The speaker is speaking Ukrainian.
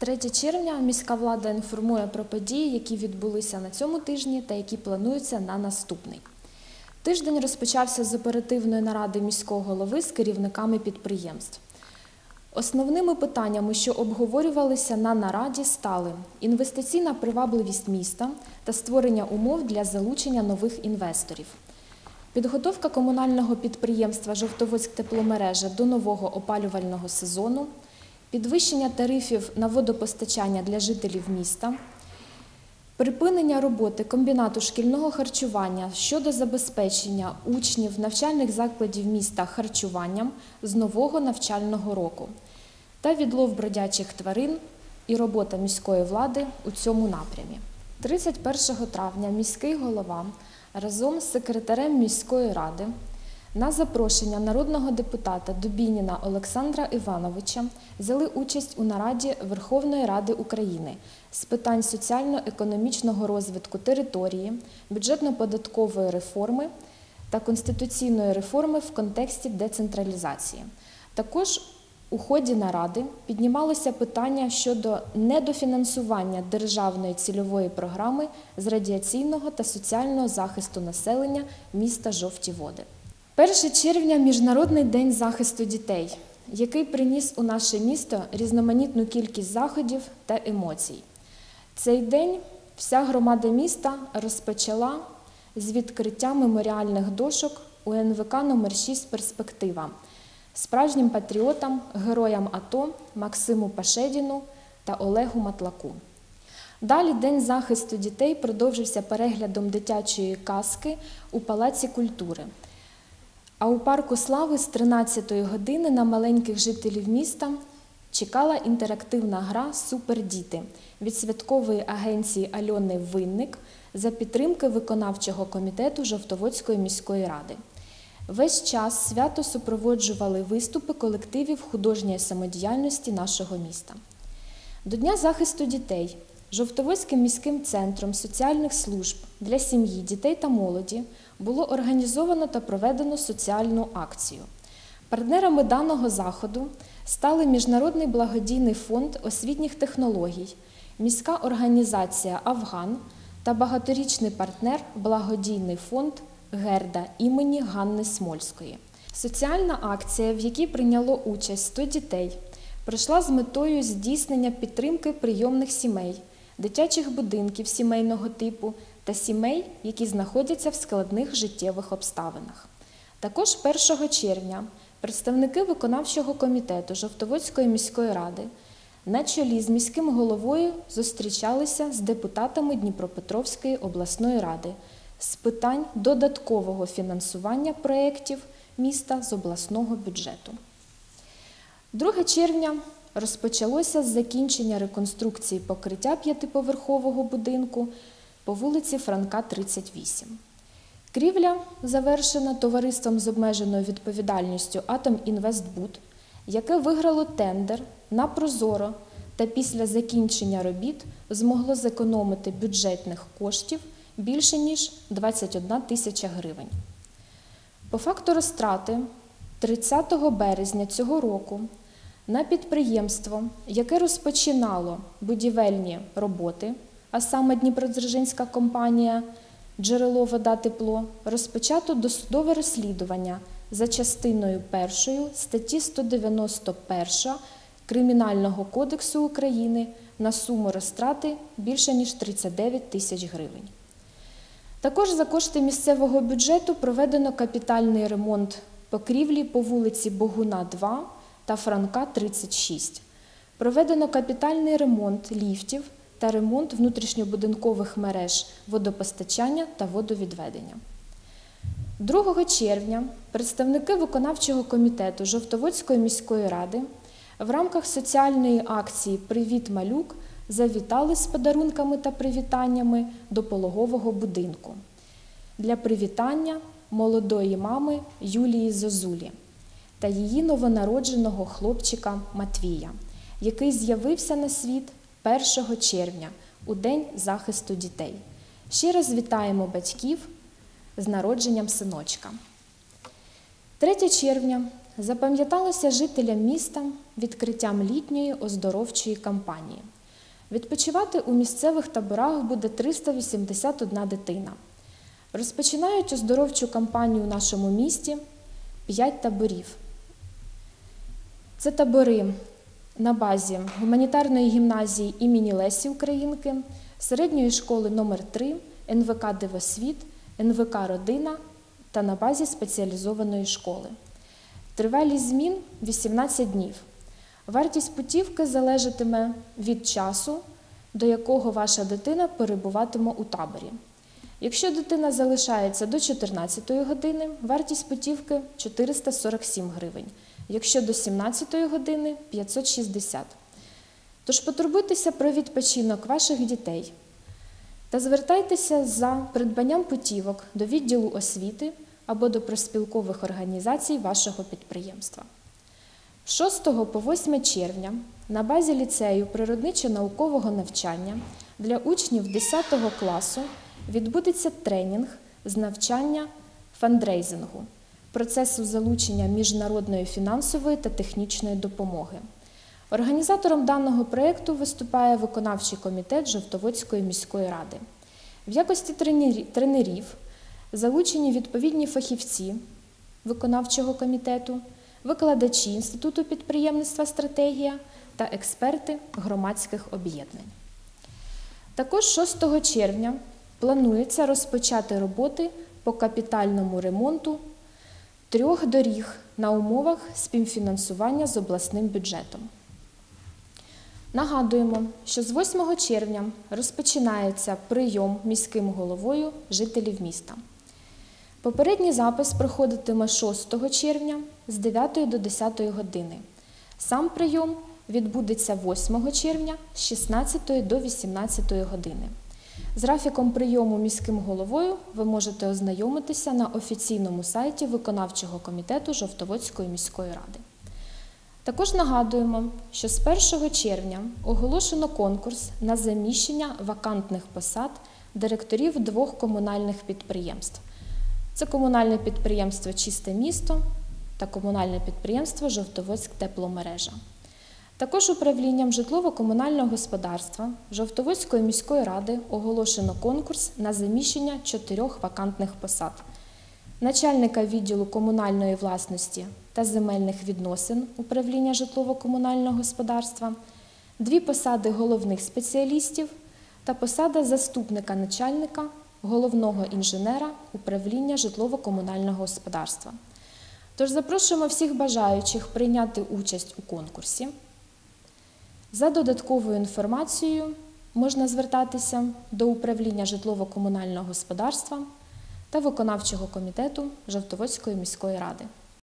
3 червня міська влада інформує про події, які відбулися на цьому тижні та які плануються на наступний. Тиждень розпочався з оперативної наради міського голови з керівниками підприємств. Основними питаннями, що обговорювалися на нараді, стали інвестиційна привабливість міста та створення умов для залучення нових інвесторів, підготовка комунального підприємства «Жовтоводськтепломережа» до нового опалювального сезону, підвищення тарифів на водопостачання для жителів міста, припинення роботи комбінату шкільного харчування щодо забезпечення учнів навчальних закладів міста харчуванням з нового навчального року та відлов бродячих тварин і робота міської влади у цьому напрямі. 31 травня міський голова разом з секретарем міської ради на запрошення народного депутата Дубініна Олександра Івановича взяли участь у нараді Верховної Ради України з питань соціально-економічного розвитку території, бюджетно-податкової реформи та конституційної реформи в контексті децентралізації. Також у ході наради піднімалося питання щодо недофінансування державної цільової програми з радіаційного та соціального захисту населення міста Жовті Води. 1 червня – Міжнародний день захисту дітей, який приніс у наше місто різноманітну кількість заходів та емоцій. Цей день вся громада міста розпочала з відкриття меморіальних дошок у НВК номер 6 «Перспектива» справжнім патріотам, героям АТО Максиму Пашедіну та Олегу Матлаку. Далі День захисту дітей продовжився переглядом дитячої казки у Палаці культури. А у Парку Слави з 13-ї години на маленьких жителів міста чекала інтерактивна гра «Супердіти» від святкової агенції Альони Винник за підтримки виконавчого комітету Жовтоводської міської ради. Весь час свято супроводжували виступи колективів художньої самодіяльності нашого міста. До Дня захисту дітей Жовтоводським міським центром соціальних служб для сім'ї, дітей та молоді було організовано та проведено соціальну акцію. Партнерами даного заходу стали Міжнародний благодійний фонд освітніх технологій, міська організація «Афган» та багаторічний партнер благодійний фонд «Герда» імені Ганни Смольської. Соціальна акція, в якій прийняло участь 100 дітей, пройшла з метою здійснення підтримки прийомних сімей, дитячих будинків сімейного типу та сімей, які знаходяться в складних життєвих обставинах. Також 1 червня представники виконавчого комітету Жовтоводської міської ради на чолі з міським головою зустрічалися з депутатами Дніпропетровської обласної ради з питань додаткового фінансування проєктів міста з обласного бюджету. 2 червня розпочалося з закінчення реконструкції покриття 5-поверхового будинку по вулиці Франка, 38. Крівля завершена товариством з обмеженою відповідальністю «Атомінвестбуд», яке виграло тендер на ProZorro та після закінчення робіт змогло зекономити бюджетних коштів більше ніж 21 тисяча гривень. По факту розтрати 30 березня цього року на підприємство, яке розпочинало будівельні роботи, а саме Дніпродзержинська компанія «Джерело, вода, тепло», розпочато досудове розслідування за частиною 1 статті 191 Кримінального кодексу України на суму розтрати більше ніж 39 тисяч гривень. Також за кошти місцевого бюджету проведено капітальний ремонт покрівлі по вулиці Богуна, 2 та Франка, 36. Проведено капітальний ремонт ліфтів та ремонт внутрішньобудинкових мереж водопостачання та водовідведення. 2 червня представники виконавчого комітету Жовтоводської міської ради в рамках соціальної акції «Привіт, малюк» завітали з подарунками та привітаннями до пологового будинку для привітання молодої мами Юлії Зозулі та її новонародженого хлопчика Матвія, який з'явився на світ 1 червня у День захисту дітей. Ще раз вітаємо батьків з народженням синочка. 3 червня запам'яталося жителям міста відкриттям літньої оздоровчої кампанії. Відпочивати у місцевих таборах буде 381 дитина. Розпочинають оздоровчу кампанію у нашому місті 5 таборів. Це табори на базі гуманітарної гімназії імені Лесі Українки, середньої школи номер 3, НВК «Дивосвіт», НВК «Родина» та на базі спеціалізованої школи. Тривалість змін – 18 днів. Вартість путівки залежатиме від часу, до якого ваша дитина перебуватиме у таборі. Якщо дитина залишається до 14 години, вартість путівки – 447 гривень. Якщо до 17 години – 560. Тож потурбуйтеся про відпочинок ваших дітей та звертайтеся за придбанням путівок до відділу освіти або до профспілкових організацій вашого підприємства. З 6 по 8 червня на базі ліцею природничо-наукового навчання для учнів 10 класу відбудеться тренінг з навчання фандрейзингу, процесу залучення міжнародної фінансової та технічної допомоги. Організатором даного проєкту виступає виконавчий комітет Жовтоводської міської ради. В якості тренерів залучені відповідні фахівці виконавчого комітету, викладачі Інституту підприємництва «Стратегія» та експерти громадських об'єднань. Також 6 червня планується розпочати роботи по капітальному ремонту 3 доріг на умовах співфінансування з обласним бюджетом. Нагадуємо, що з 8 червня розпочинається прийом міським головою жителів міста. Попередній запис проходитиме 6 червня з 9 до 10 години. Сам прийом відбудеться 8 червня з 16 до 18 години. З графіком прийому міським головою ви можете ознайомитися на офіційному сайті виконавчого комітету Жовтоводської міської ради. Також нагадуємо, що з 1 червня оголошено конкурс на заміщення вакантних посад директорів 2 комунальних підприємств. Це комунальне підприємство «Чисте місто» та комунальне підприємство «Жовтоводськ-Тепломережа». Також управлінням житлово-комунального господарства Жовтоводської міської ради оголошено конкурс на заміщення 4 вакантних посад: начальника відділу комунальної власності та земельних відносин управління житлово-комунального господарства, 2 посади головних спеціалістів та посада заступника начальника головного інженера управління житлово-комунального господарства. Тож запрошуємо всіх бажаючих прийняти участь у конкурсі. За додатковою інформацією можна звертатися до управління житлово-комунального господарства та виконавчого комітету Жовтоводської міської ради.